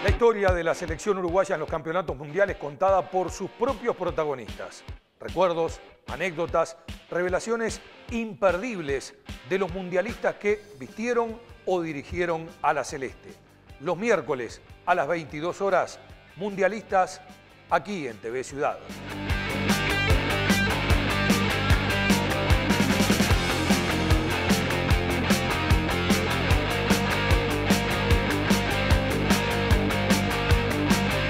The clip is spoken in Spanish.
La historia de la selección uruguaya en los campeonatos mundiales contada por sus propios protagonistas. Recuerdos, anécdotas, revelaciones imperdibles de los mundialistas que vistieron o dirigieron a la Celeste. Los miércoles a las 22 horas, mundialistas aquí en TV Ciudad.